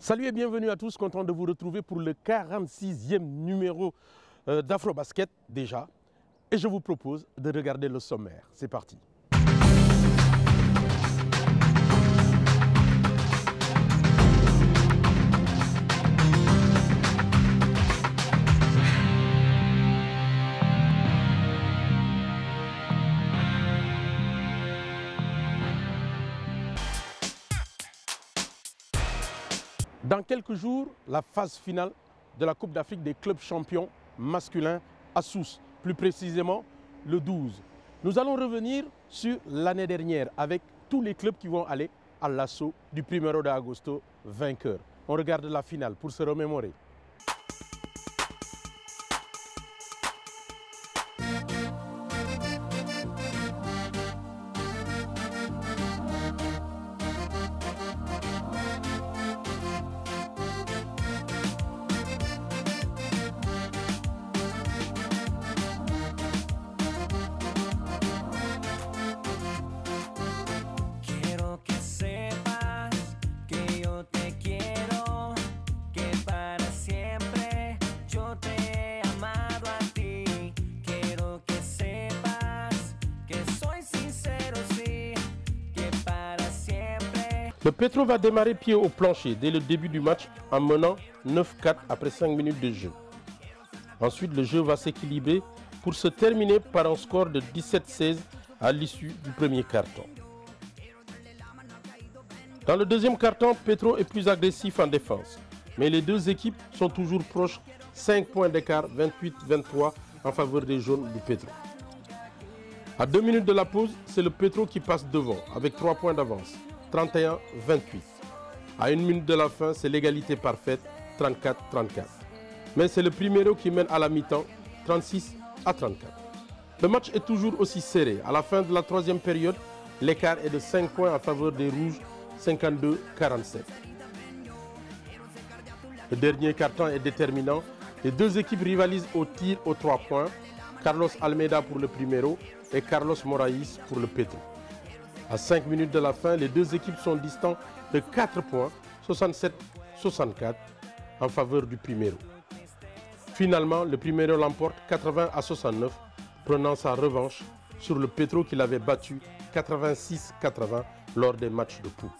Salut et bienvenue à tous, content de vous retrouver pour le 46e numéro d'Afrobasket déjà. Et je vous propose de regarder le sommaire. C'est parti. Dans quelques jours, la phase finale de la Coupe d'Afrique des clubs champions masculins à Sousse, plus précisément le 12. Nous allons revenir sur l'année dernière avec tous les clubs qui vont aller à l'assaut du Primero de Agosto vainqueur. On regarde la finale pour se remémorer. Le Petro va démarrer pied au plancher dès le début du match en menant 9-4 après 5 minutes de jeu. Ensuite, le jeu va s'équilibrer pour se terminer par un score de 17-16 à l'issue du premier quart-temps. Dans le deuxième quart-temps, Petro est plus agressif en défense, mais les deux équipes sont toujours proches, 5 points d'écart, 28-23 en faveur des jaunes du Petro. À 2 minutes de la pause, c'est le Petro qui passe devant avec 3 points d'avance. 31-28. À 1 minute de la fin, c'est l'égalité parfaite, 34-34. Mais c'est le Primero qui mène à la mi-temps, 36-34. Le match est toujours aussi serré. À la fin de la troisième période, l'écart est de 5 points en faveur des Rouges, 52-47. Le dernier quart-temps est déterminant. Les deux équipes rivalisent au tir aux 3 points. Carlos Almeida pour le Primero et Carlos Moraes pour le Petro. À 5 minutes de la fin, les deux équipes sont distantes de 4 points, 67-64, en faveur du Primero. Finalement, le Primero l'emporte 80-69, prenant sa revanche sur le Petro qu'il avait battu 86-80 lors des matchs de poule.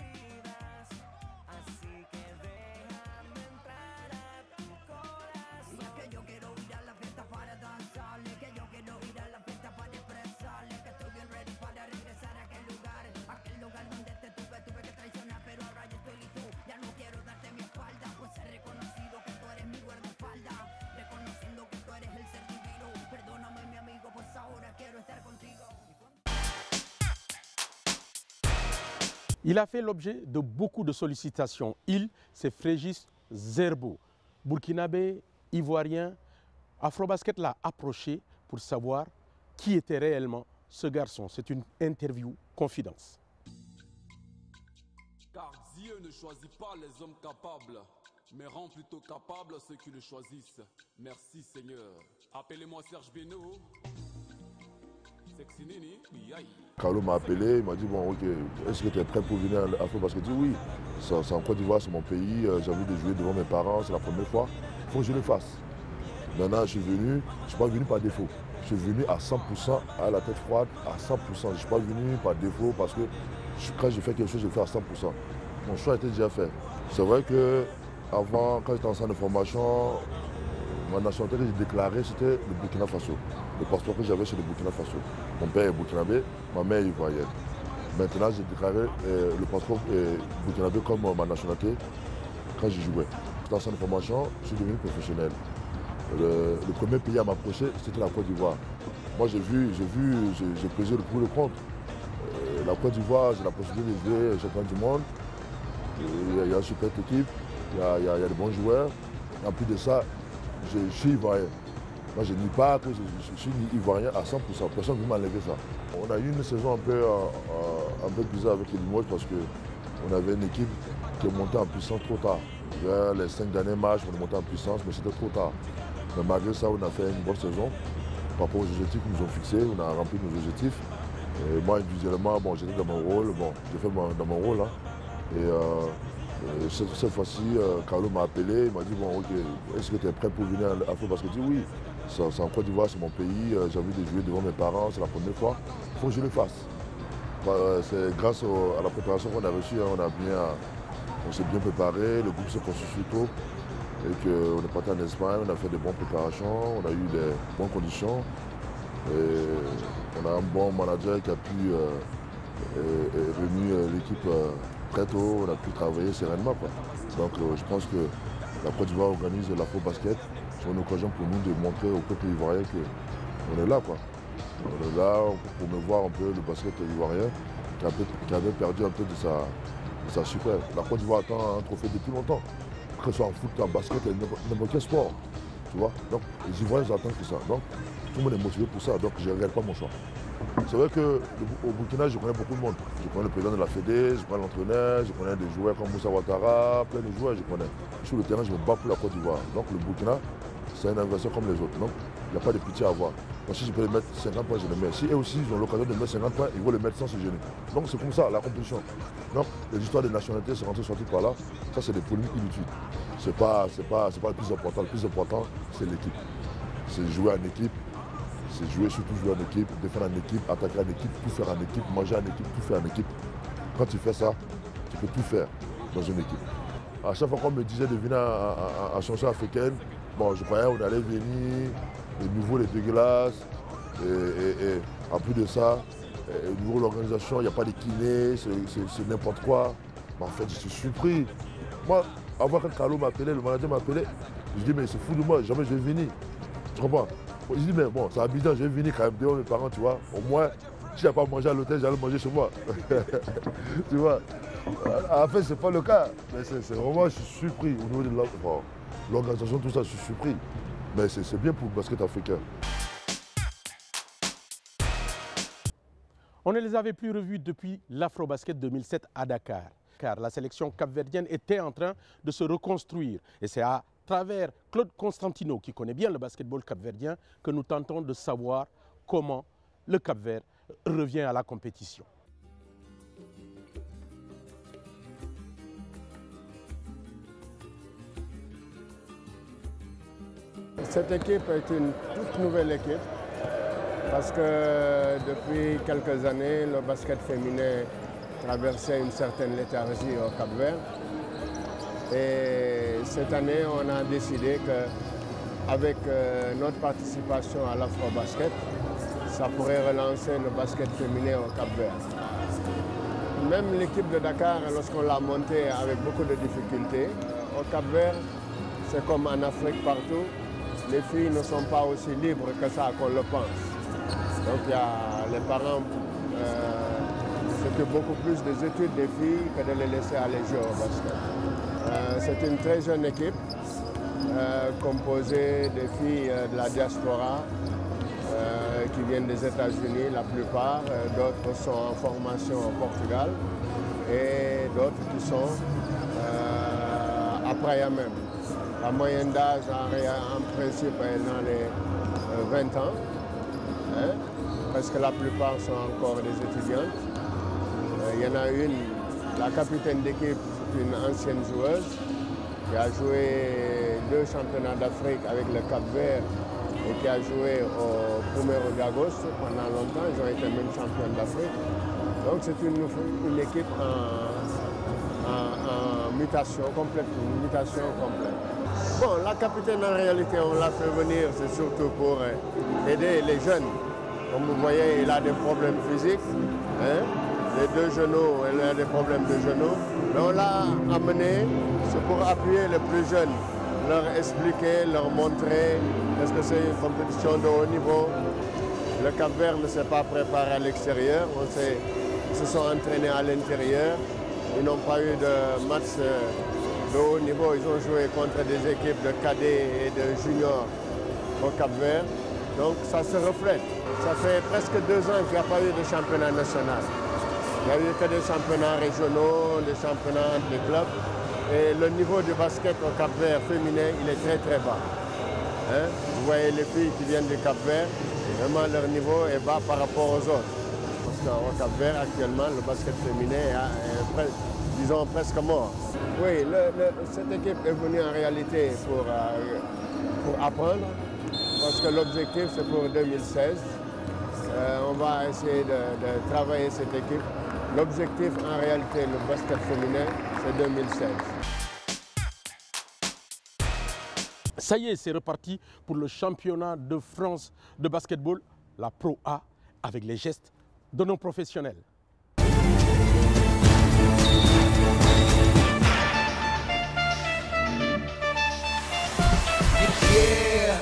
Il a fait l'objet de beaucoup de sollicitations. C'est Frégis Zerbo, burkinabé, ivoirien. Afrobasket l'a approché pour savoir qui était réellement ce garçon. C'est une interview confidence. Car Dieu ne choisit pas les hommes capables, mais rend plutôt capables ceux qui le choisissent. Merci Seigneur. Appelez-moi Serge Beno. Carlo m'a appelé, il m'a dit bon ok, est-ce que tu es prêt pour venir à Afrobasket? J'ai dit oui, c'est en Côte d'Ivoire, c'est mon pays, j'ai envie de jouer devant mes parents, c'est la première fois, il faut que je le fasse. Maintenant je suis venu, je ne suis pas venu par défaut, je suis venu à 100% à la tête froide, à 100%, je ne suis pas venu par défaut parce que quand je fais quelque chose, je le fais à 100%. Mon choix était déjà fait. C'est vrai que avant, quand j'étais en centre de formation, ma nationalité que j'ai déclarée, c'était le Burkina Faso. Le passeport que j'avais, c'est le Burkina Faso. Mon père est burkinabé, ma mère est ivoirienne. Maintenant, j'ai déclaré le passeport burkinabé comme ma nationalité quand j'y jouais. J'étais en centre de formation, je suis devenu professionnel. Le premier pays à m'approcher, c'était la Côte d'Ivoire. Moi, j'ai pesé le pour et le contre. La Côte d'Ivoire, j'ai la possibilité de jouer champion du monde. Il y a une super équipe, il y a de bons joueurs. En plus de ça, je suis ivoirien. Moi, je ne nie pas que je suis ivoirien à 100%. Personne ne peut m'enlever ça. On a eu une saison un peu bizarre avec les Limoges parce qu'on avait une équipe qui est montée en puissance trop tard. Vers les 5 derniers matchs, on est monté en puissance, mais c'était trop tard. Mais malgré ça, on a fait une bonne saison. Par rapport aux objectifs qu'ils nous ont fixés, on a rempli nos objectifs. Et moi, individuellement, bon, j'étais dans mon rôle. Bon, j'ai fait dans mon rôle. Hein. Et Cette fois-ci, Carlo m'a appelé, il m'a dit bon ok, est-ce que tu es prêt pour venir à Afrobasket? J'ai dit oui, c'est en Côte d'Ivoire, c'est mon pays, j'ai envie de jouer devant mes parents, c'est la première fois, il faut que je le fasse. C'est grâce à la préparation qu'on a reçue, on s'est bien préparé, le groupe s'est constitué tôt et qu'on est parti en Espagne, on a fait de bonnes préparations, on a eu des bonnes conditions et on a un bon manager qui a pu réunir l'équipe très tôt, on a pu travailler sereinement, quoi. Donc je pense que la Côte d'Ivoire organise l'Afrobasket. C'est une occasion pour nous de montrer au peuple ivoirien qu'on est là, quoi. On est là pour promouvoir un peu le basket ivoirien qui avait perdu un peu de sa super. La Côte d'Ivoire attend un trophée depuis longtemps, que ce soit en foot, en basket, n'importe quel sport. Tu vois. Donc les Ivoiriens attendent que ça. Donc tout le monde est motivé pour ça, donc je ne regrette pas mon choix. C'est vrai qu'au Burkina, je connais beaucoup de monde. Je connais le président de la Fédé, je connais l'entraîneur, je connais des joueurs comme Moussa Ouattara, plein de joueurs, je connais. Sur le terrain, je me bats pour la Côte d'Ivoire. Donc le Burkina, c'est un adversaire comme les autres. Donc il n'y a pas de pitié à avoir. Moi, si je peux les mettre 50 points, je les mets. Si eux aussi ils ont l'occasion de mettre 50 points, ils vont les mettre sans se gêner. Donc c'est comme ça, la compétition. Donc les histoires des nationalités, c'est rentré sorti par là. Ça, c'est des polémiques inutiles. C'est pas le plus important. Le plus important, c'est l'équipe. C'est jouer en équipe. C'est surtout jouer en équipe, défendre en équipe, attaquer en équipe, tout faire en équipe, manger en équipe, tout faire en équipe. Quand tu fais ça, tu peux tout faire dans une équipe. À chaque fois qu'on me disait de venir en chanson africaine, bon, je croyais qu'on allait venir, les nouveaux, les dégueulasses, et en plus de ça, au niveau de l'organisation, il n'y a pas de kiné, c'est n'importe quoi. Mais en fait, je suis surpris. Moi, avant que Carlo m'appelait, le manager m'appelait, je dis mais c'est fou de moi, jamais je vais venir. Tu comprends? Je dis mais bon, c'est Abidjan, je vais venir quand même devant mes parents, tu vois. Au moins, si je n'ai pas mangé à l'hôtel, j'allais manger chez moi. Tu vois. En fait, c'est pas le cas. Mais c'est vraiment, je suis surpris au niveau de l'organisation, tout ça, je suis surpris. Mais c'est bien pour le basket africain. On ne les avait plus revus depuis l'Afrobasket 2007 à Dakar, car la sélection capverdienne était en train de se reconstruire. Et c'est à travers Claude Constantino, qui connaît bien le basketball capverdien, que nous tentons de savoir comment le Cap-Vert revient à la compétition. Cette équipe est une toute nouvelle équipe parce que depuis quelques années, le basket féminin traversait une certaine léthargie au Cap-Vert. Et cette année, on a décidé qu'avec notre participation à l'Afrobasket, ça pourrait relancer le basket féminin au Cap-Vert. Même l'équipe de Dakar, lorsqu'on l'a montée avec beaucoup de difficultés, au Cap-Vert, c'est comme en Afrique partout, les filles ne sont pas aussi libres que ça qu'on le pense. Donc les parents s'occupent beaucoup plus des études des filles que de les laisser aller jouer au basket. C'est une très jeune équipe composée des filles de la diaspora qui viennent des États-Unis la plupart, d'autres sont en formation au Portugal et d'autres qui sont à Praia même. La moyenne d'âge en principe est dans les 20 ans, hein, parce que la plupart sont encore des étudiantes. Il y en a une, la capitaine d'équipe, c'est une ancienne joueuse qui a joué 2 championnats d'Afrique avec le Cap-Vert et qui a joué au Primero de Agosto pendant longtemps. Ils ont été même champions d'Afrique. Donc c'est une équipe en mutation complète, une mutation complète. Bon, la capitaine en réalité, on l'a fait venir, c'est surtout pour aider les jeunes. Comme vous voyez, il a des problèmes physiques. Hein? Les 2 genoux, elle a des problèmes de genoux. Mais on l'a amené, c'est pour appuyer les plus jeunes, leur expliquer, leur montrer qu'est-ce que c'est une compétition de haut niveau. Le Cap-Vert ne s'est pas préparé à l'extérieur, ils se sont entraînés à l'intérieur. Ils n'ont pas eu de match de haut niveau, ils ont joué contre des équipes de cadets et de juniors au Cap-Vert. Donc ça se reflète. Ça fait presque 2 ans qu'il n'y a pas eu de championnat national. Il n'y a eu que des championnats régionaux, des championnats entre les clubs. Et le niveau du basket au Cap-Vert féminin, il est très très bas. Hein? Vous voyez les filles qui viennent du Cap-Vert, vraiment leur niveau est bas par rapport aux autres. Parce qu'au Cap-Vert, actuellement, le basket féminin est disons, presque mort. Oui, cette équipe est venue en réalité pour apprendre, parce que l'objectif c'est pour 2016. On va essayer de travailler cette équipe. L'objectif en réalité, le basket féminin, c'est 2016. Ça y est, c'est reparti pour le championnat de France de basketball, la Pro A, avec les gestes de nos professionnels. Yeah.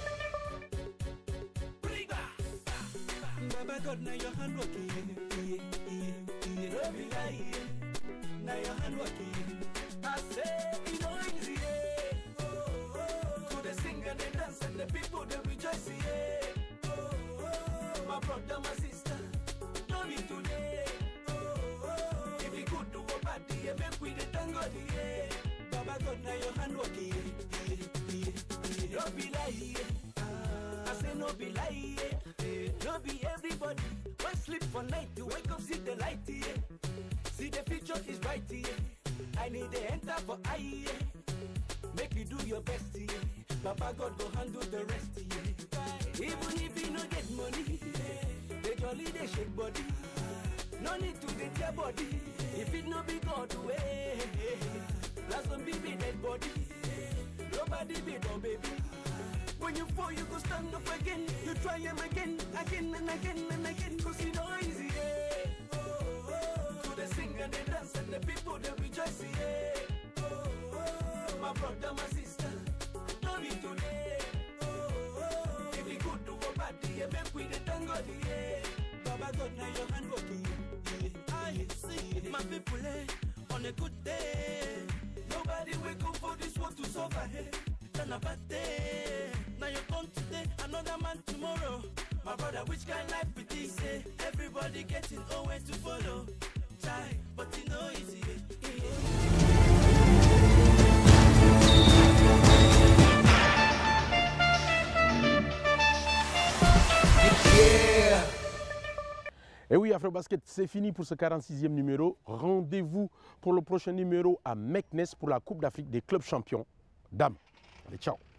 No be lie, no be everybody. One sleep for night to wake up, see the light, yeah. See the future is bright, yeah. I need to enter for eye, yeah. Make you do your best, yeah. Papa God go handle the rest, yeah. Even if you no get money, yeah. They jolly, they shake body. No need to get your body. If it no be God way, last one be dead body. Nobody be no baby. When you fall, you go stand up again. You try him again, again and again and again. Cause you know easy, yeah. To the sing and the dance and the people they rejoice, yeah. My brother, my sister, no need today. If you could do a bad day, make we the tango, yeah. Baba God, now your hand working. I see my people on a good day. Nobody wake up for this world to suffer, hey. Done a bad day. Now you're gone today, another man tomorrow. My brother, which kind of life with this? Everybody getting nowhere to follow. Try, but you know easy. Yeah. Et oui, Afrobasket, c'est fini pour ce 46e numéro. Rendez-vous pour le prochain numéro à Meknès pour la Coupe d'Afrique des clubs champions. Dames, allez, ciao.